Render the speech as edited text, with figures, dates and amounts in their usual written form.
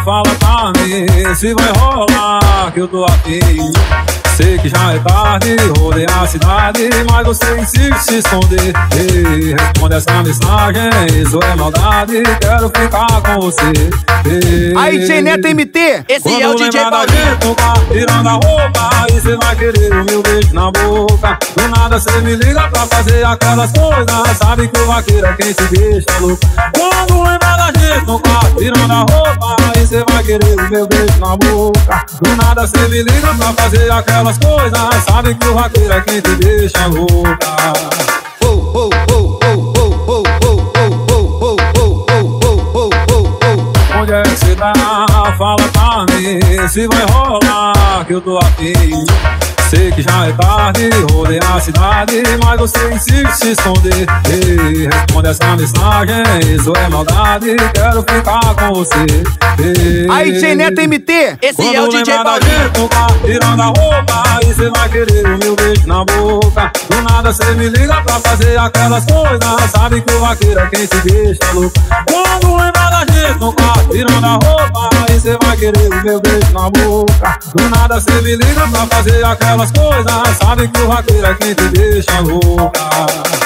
fala pra mim se vai rolar, que eu tô aqui. Sei que já é tarde, rodei a cidade, mas você insiste se esconder. Ei, responde essa mensagem, isso é maldade, quero ficar com você. Ei, aí, DJ Neto MT, esse é o DJ Paulinho. Tirando a roupa, aí cê vai querer o meu beijo na boca. Do nada cê me liga pra fazer aquelas coisas, sabe que o vaqueiro é quem se deixa louco. Quando lembra da gente no carro, tirando a roupa, aí cê vai querer o meu beijo na boca. Do nada cê me liga pra fazer aquelas coisas, sabe que o vaqueiro é quem te deixa louca. Onde é que cê tá? Fala pra mim se vai rolar, que eu tô aqui. Sei que já é tarde, rodei a cidade, mas você insiste se esconder. Ei, responde essa mensagem, isso é maldade, quero ficar com você. Ei, aí, DJ Neto MT, esse é o DJ Paulinho. Tirando a roupa, aí cê vai querer o meu beijo na boca. Do nada cê me liga pra fazer aquelas coisas, sabe que o vaqueiro é quem se deixa louco. Quando lembra da gente no carro, tirando a roupa, aí cê vai querer o meu beijo na boca. Do nada cê me liga pra fazer aquelas coisas, sabe que o vaqueiro é quem te deixa louca.